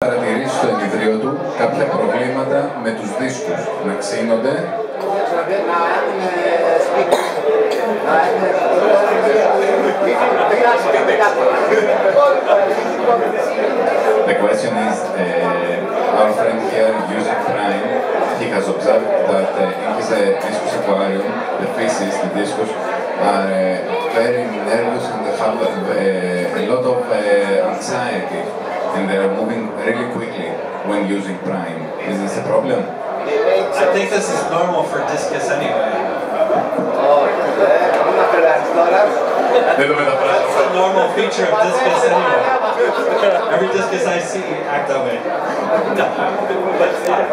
Παρατηρήσει στο ενιδρίο του κάποια προβλήματα με τους δίσκους να ξύνονται. The question is, our friend here using prime, he has observed that in his discus aquarium, the fishes, the discus, are very nervous and they have a lot of anxiety, and they are moving really quickly when using prime. Is this a problem? I think this is normal for discus anyway. That's a normal feature of discus anyway. Every discus I see act that way.